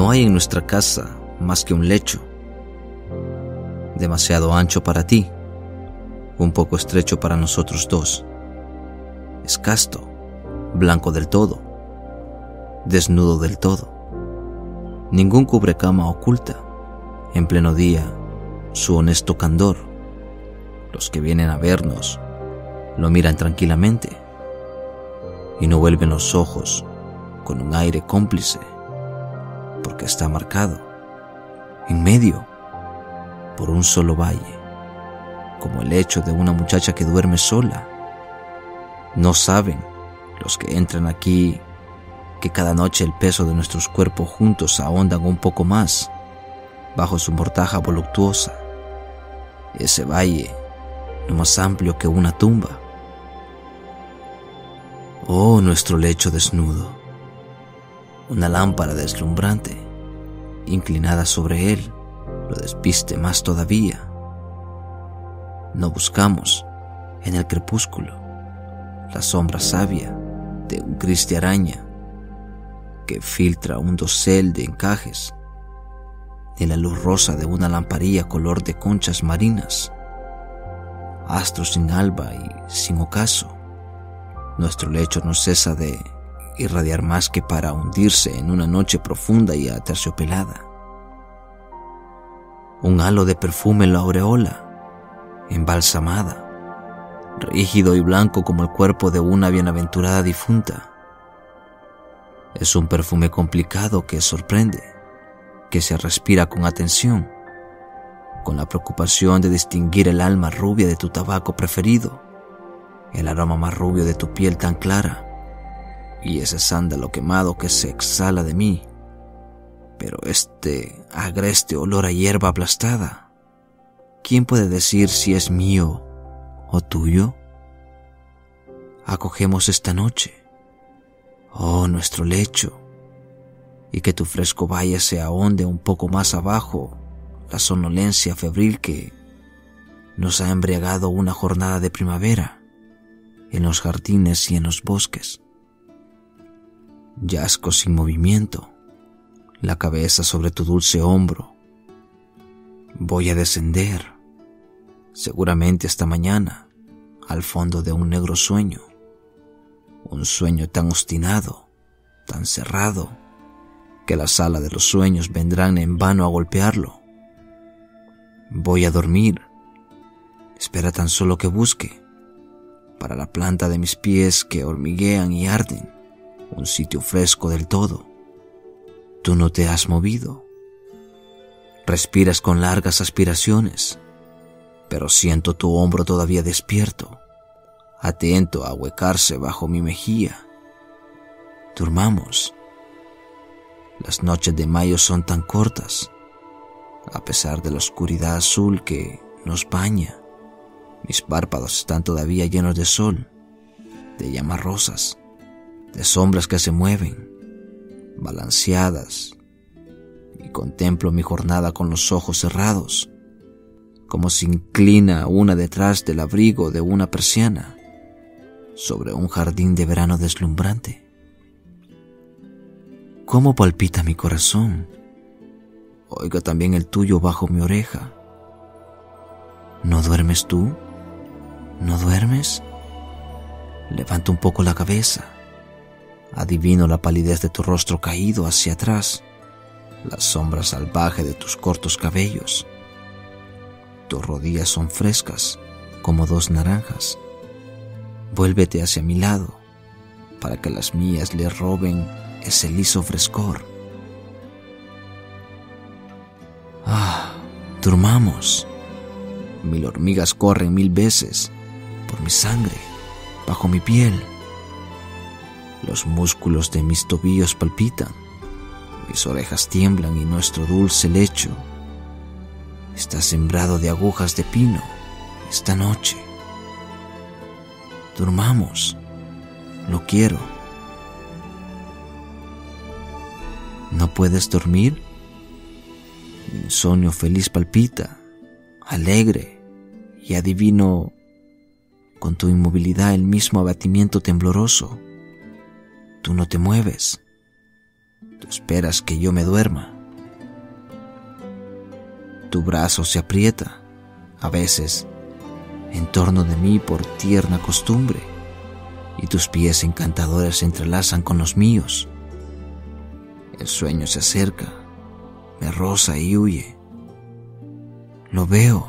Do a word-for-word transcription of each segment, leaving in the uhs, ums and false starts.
No hay en nuestra casa más que un lecho, demasiado ancho para ti, un poco estrecho para nosotros dos. Es casto, blanco del todo, desnudo del todo. Ningún cubrecama oculta, en pleno día, su honesto candor. Los que vienen a vernos lo miran tranquilamente y no vuelven los ojos con un aire cómplice, porque está marcado en medio por un solo valle, como el lecho de una muchacha que duerme sola. No saben los que entran aquí que cada noche el peso de nuestros cuerpos juntos ahondan un poco más bajo su mortaja voluptuosa. Ese valle no más amplio que una tumba. Oh, nuestro lecho desnudo, una lámpara deslumbrante inclinada sobre él lo despiste más todavía. No buscamos en el crepúsculo la sombra sabia de un gris de araña que filtra un dosel de encajes, ni la luz rosa de una lamparilla color de conchas marinas, astros sin alba y sin ocaso. Nuestro lecho no cesa de irradiar más que para hundirse en una noche profunda y aterciopelada. Un halo de perfume lo aureola, embalsamada, rígido y blanco como el cuerpo de una bienaventurada difunta. Es un perfume complicado que sorprende, que se respira con atención, con la preocupación de distinguir el alma rubia de tu tabaco preferido, el aroma más rubio de tu piel tan clara, y ese sándalo quemado que se exhala de mí. Pero este agreste olor a hierba aplastada, ¿quién puede decir si es mío o tuyo? Acogemos esta noche, oh nuestro lecho, y que tu fresco valle se ahonde un poco más abajo la somnolencia febril que nos ha embriagado una jornada de primavera en los jardines y en los bosques. Yazco sin movimiento, la cabeza sobre tu dulce hombro. Voy a descender, seguramente hasta mañana, al fondo de un negro sueño, un sueño tan obstinado, tan cerrado, que las alas de los sueños vendrán en vano a golpearlo. Voy a dormir, espera tan solo que busque, para la planta de mis pies que hormiguean y arden, un sitio fresco del todo. Tú no te has movido. Respiras con largas aspiraciones, pero siento tu hombro todavía despierto, atento a ahuecarse bajo mi mejilla. Durmamos. Las noches de mayo son tan cortas, a pesar de la oscuridad azul que nos baña. Mis párpados están todavía llenos de sol, de llamas rosas, de sombras que se mueven, balanceadas, y contemplo mi jornada con los ojos cerrados, como se inclina una detrás del abrigo de una persiana sobre un jardín de verano deslumbrante. ¿Cómo palpita mi corazón? Oiga también el tuyo bajo mi oreja. ¿No duermes tú? ¿No duermes? Levanto un poco la cabeza. Adivino la palidez de tu rostro caído hacia atrás, la sombra salvaje de tus cortos cabellos. Tus rodillas son frescas como dos naranjas. Vuélvete hacia mi lado para que las mías le roben ese liso frescor. Ah, durmamos. Mil hormigas corren mil veces por mi sangre, bajo mi piel. Los músculos de mis tobillos palpitan, mis orejas tiemblan y nuestro dulce lecho está sembrado de agujas de pino esta noche. Durmamos, lo quiero. ¿No puedes dormir? Mi insomnio feliz palpita, alegre, y adivino con tu inmovilidad el mismo abatimiento tembloroso. Tú no te mueves. Tú esperas que yo me duerma. Tu brazo se aprieta, a veces, en torno de mí por tierna costumbre, y tus pies encantadores se entrelazan con los míos. El sueño se acerca, me roza y huye. Lo veo.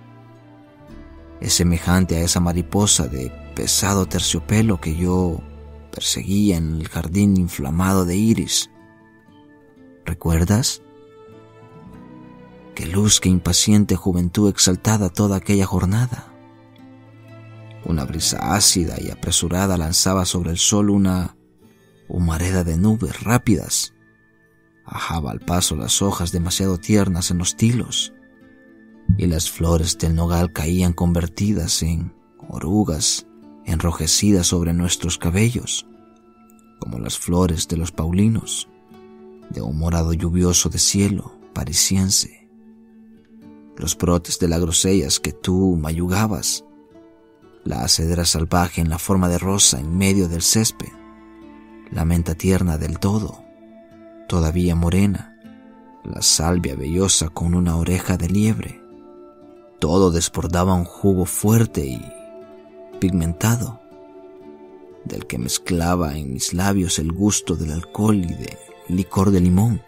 Es semejante a esa mariposa de pesado terciopelo que yo perseguía en el jardín inflamado de iris. ¿Recuerdas? Qué luz, qué impaciente juventud exaltada toda aquella jornada. Una brisa ácida y apresurada lanzaba sobre el sol una humareda de nubes rápidas. Ajaba al paso las hojas demasiado tiernas en los tilos, y las flores del nogal caían convertidas en orugas enrojecidas sobre nuestros cabellos, como las flores de los paulinos, de un morado lluvioso de cielo parisiense. Los brotes de las grosellas que tú mayugabas, la acedera salvaje en la forma de rosa en medio del césped, la menta tierna del todo, todavía morena, la salvia vellosa con una oreja de liebre, todo desbordaba un jugo fuerte y pigmentado, del que mezclaba en mis labios el gusto del alcohol y del licor de limón.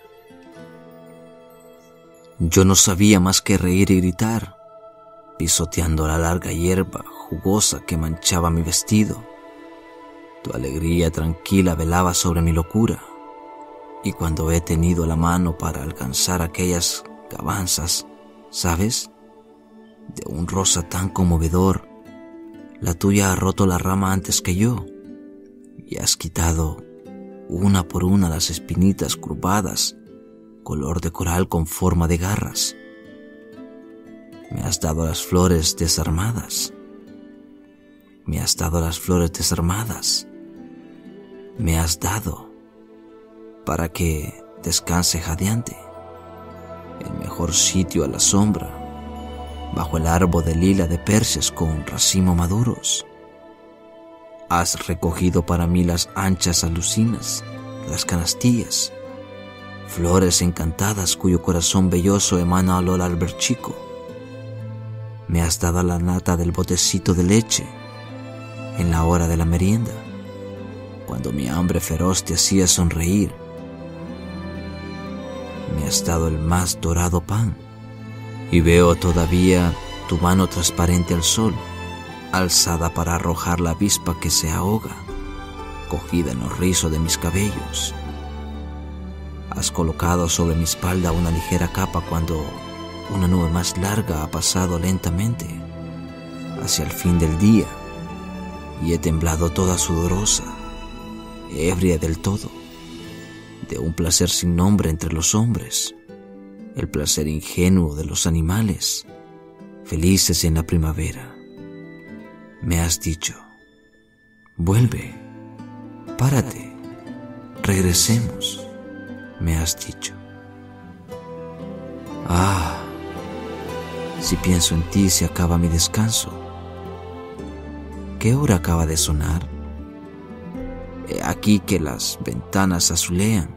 Yo no sabía más que reír y gritar, pisoteando la larga hierba jugosa que manchaba mi vestido. Tu alegría tranquila velaba sobre mi locura, y cuando he tenido la mano para alcanzar aquellas gabanzas, ¿sabes?, de un rosa tan conmovedor, la tuya ha roto la rama antes que yo, y has quitado una por una las espinitas curvadas, color de coral con forma de garras. Me has dado las flores desarmadas. Me has dado las flores desarmadas. Me has dado para que descanse jadeante, el mejor sitio a la sombra, bajo el árbol de lila de Perses con racimo maduros. Has recogido para mí las anchas alucinas, las canastillas, flores encantadas cuyo corazón velloso emana olor al alberchico. Me has dado la nata del botecito de leche en la hora de la merienda, cuando mi hambre feroz te hacía sonreír. Me has dado el más dorado pan, y veo todavía tu mano transparente al sol, alzada para arrojar la avispa que se ahoga, cogida en los rizos de mis cabellos. Has colocado sobre mi espalda una ligera capa cuando una nube más larga ha pasado lentamente hacia el fin del día, y he temblado toda sudorosa, ebria del todo, de un placer sin nombre entre los hombres, el placer ingenuo de los animales, felices en la primavera. Me has dicho: vuelve, párate, regresemos. Me has dicho. Ah, si pienso en ti se acaba mi descanso. ¿Qué hora acaba de sonar? He aquí que las ventanas azulean.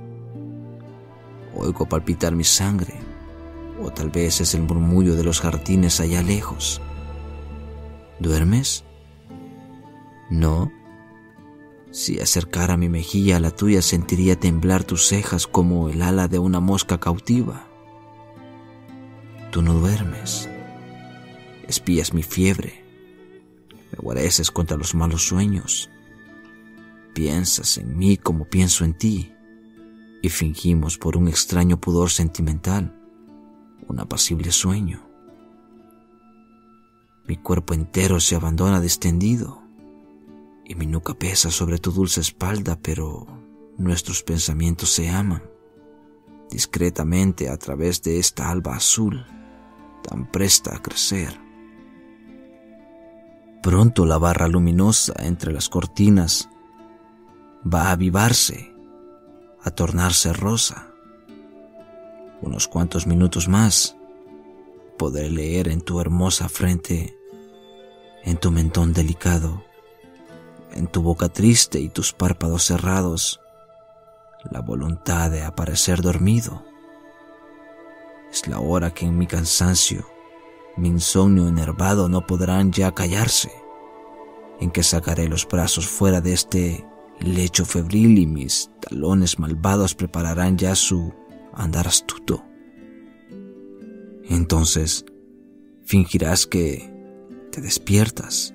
Oigo palpitar mi sangre, o tal vez es el murmullo de los jardines allá lejos. ¿Duermes? No. Si acercara mi mejilla a la tuya, sentiría temblar tus cejas como el ala de una mosca cautiva. Tú no duermes. Espías mi fiebre. Me guareces contra los malos sueños. Piensas en mí como pienso en ti, y fingimos por un extraño pudor sentimental un apacible sueño. Mi cuerpo entero se abandona distendido, y mi nuca pesa sobre tu dulce espalda, pero nuestros pensamientos se aman discretamente a través de esta alba azul, tan presta a crecer. Pronto la barra luminosa entre las cortinas va a avivarse, a tornarse rosa. Unos cuantos minutos más podré leer en tu hermosa frente, en tu mentón delicado, en tu boca triste y tus párpados cerrados, la voluntad de aparecer dormido. Es la hora que en mi cansancio, mi insomnio enervado no podrán ya callarse, en que sacaré los brazos fuera de este lecho febril y mis talones malvados prepararán ya su andar astuto. Entonces fingirás que te despiertas.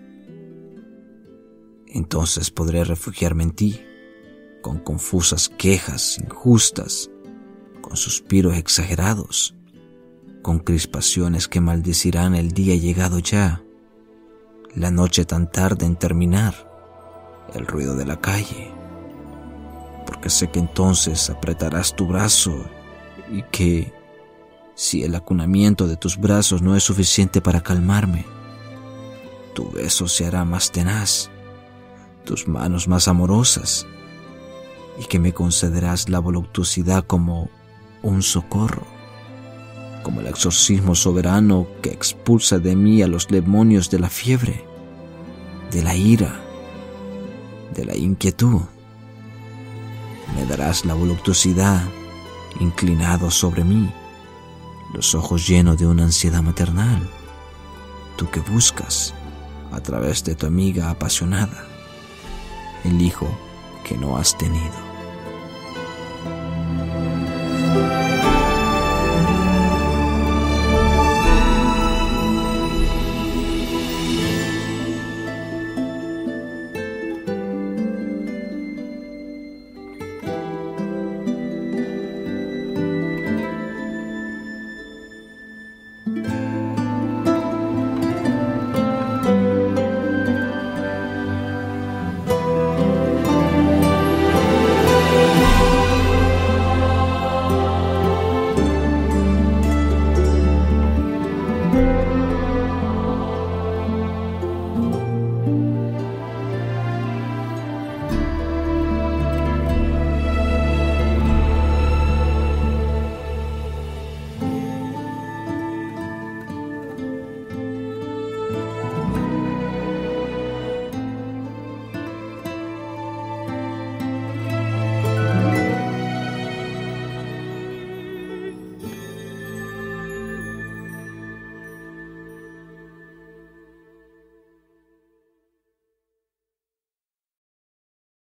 Entonces podré refugiarme en ti, con confusas quejas injustas, con suspiros exagerados, con crispaciones que maldecirán el día llegado ya, la noche tan tarde en terminar, el ruido de la calle, porque sé que entonces apretarás tu brazo y que, si el acunamiento de tus brazos no es suficiente para calmarme, tu beso se hará más tenaz, tus manos más amorosas, y que me concederás la voluptuosidad como un socorro, como el exorcismo soberano que expulsa de mí a los demonios de la fiebre, de la ira, de la inquietud. Me darás la voluptuosidad inclinado sobre mí, los ojos llenos de una ansiedad maternal, tú que buscas, a través de tu amiga apasionada, el hijo que no has tenido.